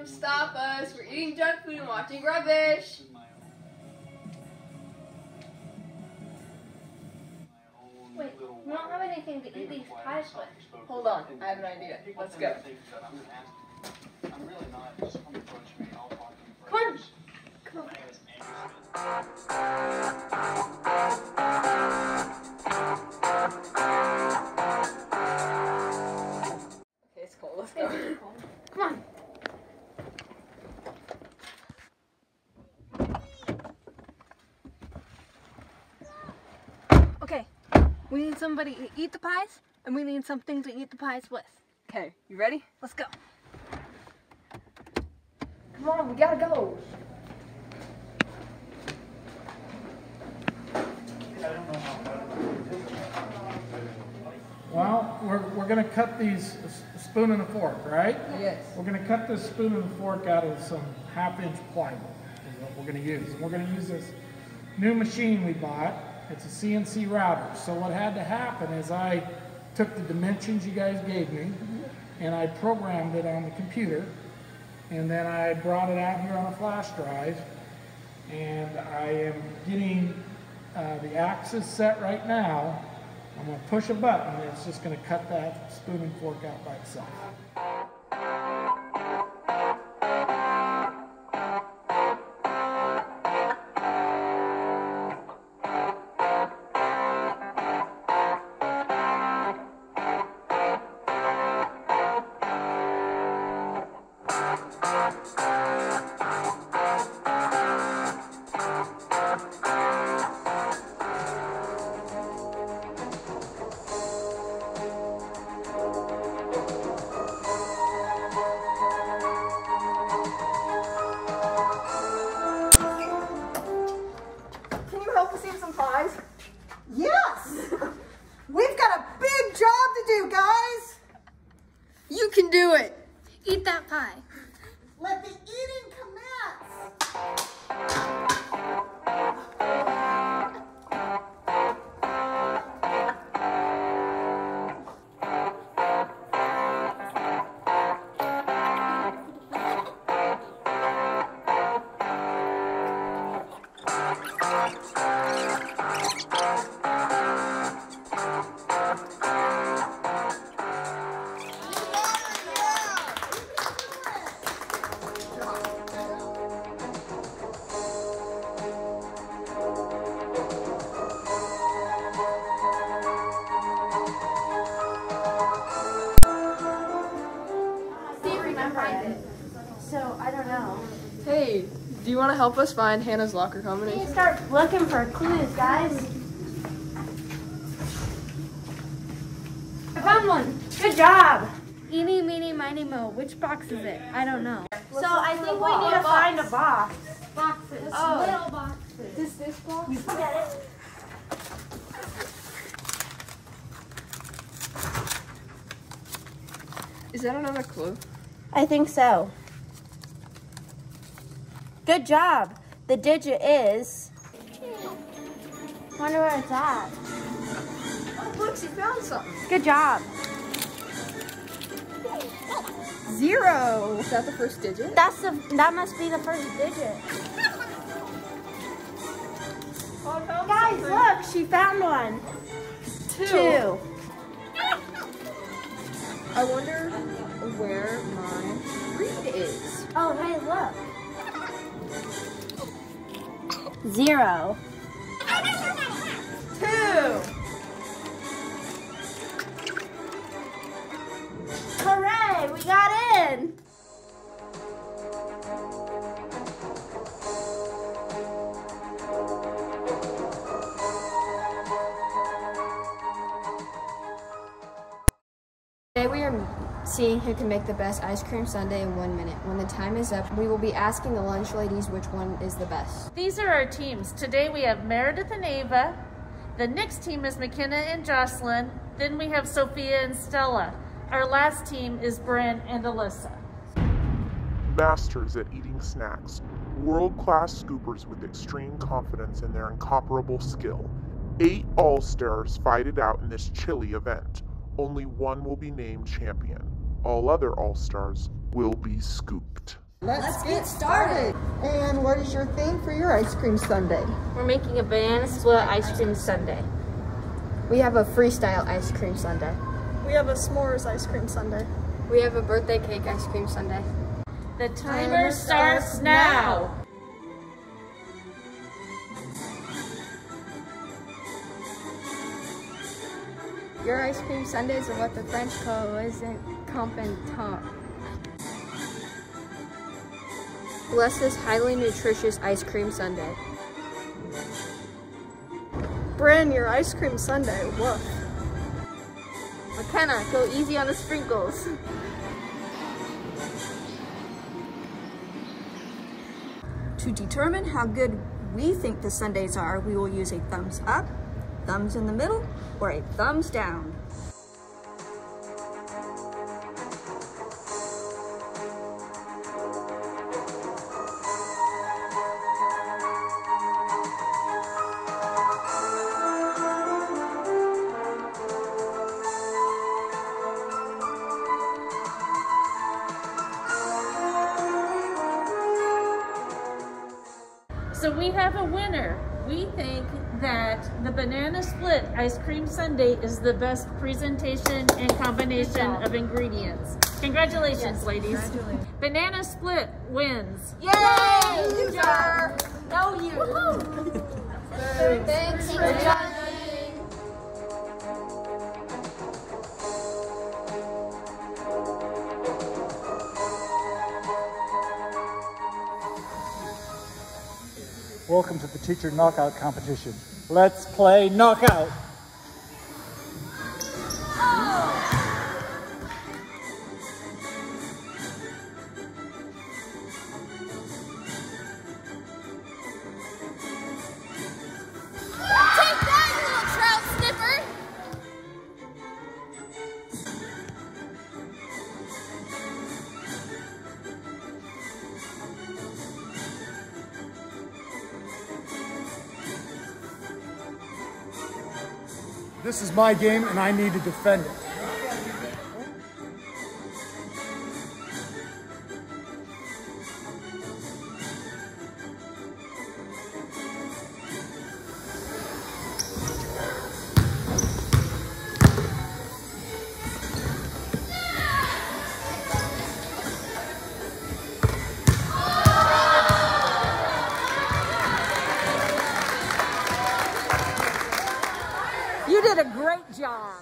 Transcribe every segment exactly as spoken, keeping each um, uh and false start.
come stop us. We're eating junk food and watching rubbish. Wait, we don't have anything to eat these pies with. Hold on, I have an idea. Let's go. Come on. Come on. Okay, it's cold. Let's go. Come on. Okay, we need somebody to eat the pies, and we need something to eat the pies with. Okay, you ready? Let's go. Come on, we gotta go. Well, we're, we're going to cut these a spoon and a fork, right? Yes. We're going to cut this spoon and fork out of some half-inch plywood is what we're going to use. And we're going to use this new machine we bought. It's a C N C router. So what had to happen is I took the dimensions you guys gave me and I programmed it on the computer, and then I brought it out here on a flash drive, and I am getting uh, the axis set right now. I'm going to push a button and it's just going to cut that spoon and fork out by itself. Yes! We've got a big job to do, guys! You can do it! Eat that pie. Let the eating commence! So, I don't know. Hey, do you want to help us find Hannah's Locker We Company? need to start looking for clues, guys. I found one. Good job. Eeny, meeny, miny, mo. Which box is it? I don't know. So I think we need to find a box. Boxes. Oh. Little boxes. Is this box? You get it. Is that another clue? I think so. Good job. The digit is. Wonder where it's at. Oh, look, she found something. Good job. Zero. Is that the first digit? That's the. That must be the first digit. Oh, Guys, look, she found one. Two. Two. I wonder where my read is. Oh, hey, look. Zero. Two. Hooray, we got in. Today we are seeing who can make the best ice cream sundae in one minute. When the time is up, we will be asking the lunch ladies which one is the best. These are our teams. Today we have Meredith and Ava. The next team is McKenna and Jocelyn. Then we have Sophia and Stella. Our last team is Bryn and Alyssa. Masters at eating snacks, world-class scoopers with extreme confidence in their incomparable skill. Eight All-Stars fight it out in this chilly event. Only one will be named champion. All other All-Stars will be scooped. Let's get started. And what is your theme for your ice cream sundae? We're making a banana split ice cream sundae. We have a freestyle ice cream sundae. We have a s'mores ice cream sundae. We have a birthday cake ice cream sundae. The timer starts now. Your ice cream sundaes are what the French call isn't competent. Bless this highly nutritious ice cream sundae. Bryn, your ice cream sundae, woof. McKenna, go easy on the sprinkles. To determine how good we think the sundaes are, we will use a thumbs up, thumbs in the middle, or a thumbs down. So we have a winner. We think that the banana split ice cream sundae is the best presentation and combination of ingredients. Congratulations, yes, ladies. Congratulations. Banana split wins. Yay! Loser! No, you. Thanks for judging. Welcome to the teacher knockout competition. Let's play knockout. Take that, you little trout sniffer! This is my game and I need to defend it. You did a great job.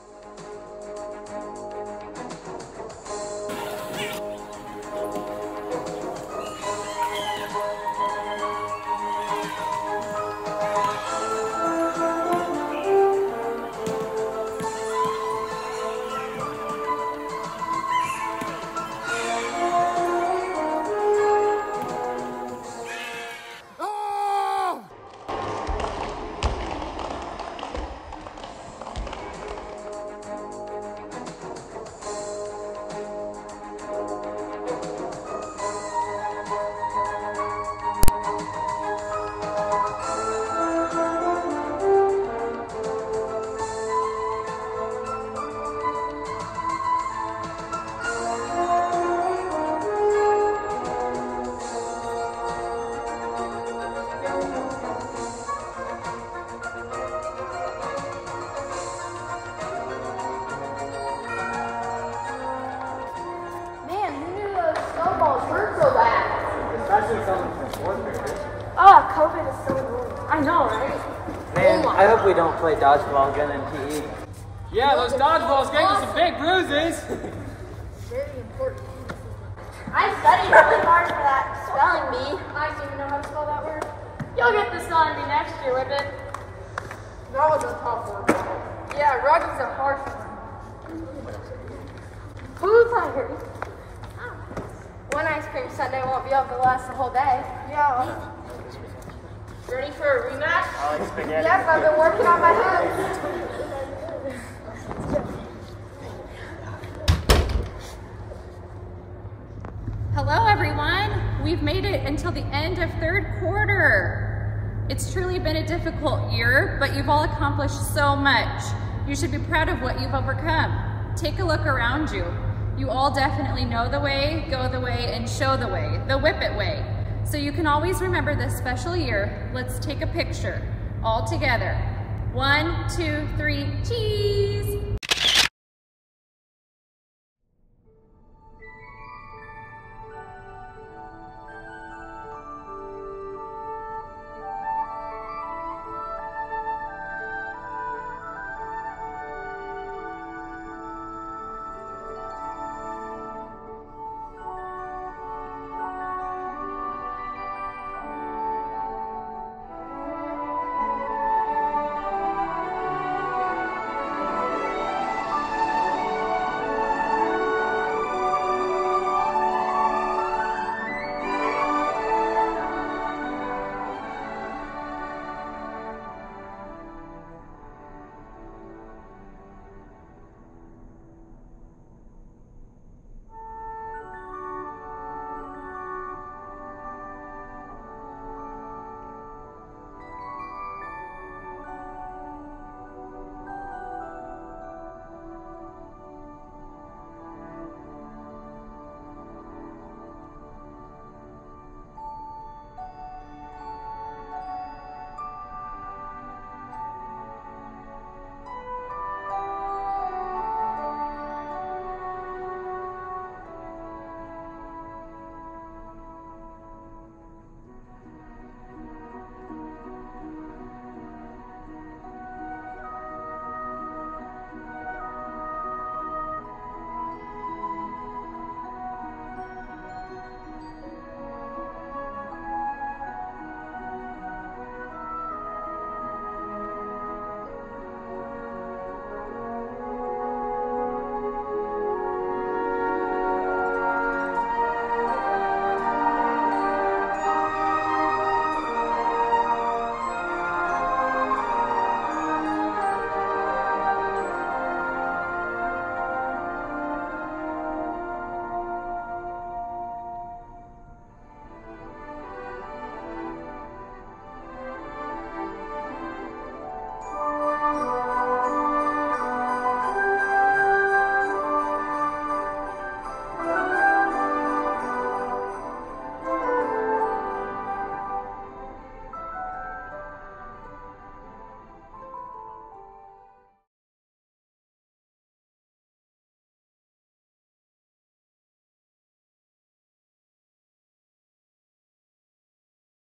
Oh, COVID is so annoying. I know, right? Man, I hope we don't play dodgeball again in P E. Yeah, those dodgeballs gave us some big bruises. Very important. I studied really hard for that spelling bee. I don't even know how to spell that word. You'll get this on me next year with it. That was a tough one. Yeah, rugby's a harsh one. Who's hungry? One ice cream sundae won't be able to last the whole day. Yeah. Ready for a rematch? I like spaghetti. Yep, I've been working on my hands. Hello everyone, we've made it until the end of third quarter. It's truly been a difficult year, but you've all accomplished so much. You should be proud of what you've overcome. Take a look around you. You all definitely know the way, go the way, and show the way, the Whip It way. So you can always remember this special year. Let's take a picture all together. One, two, three, cheese.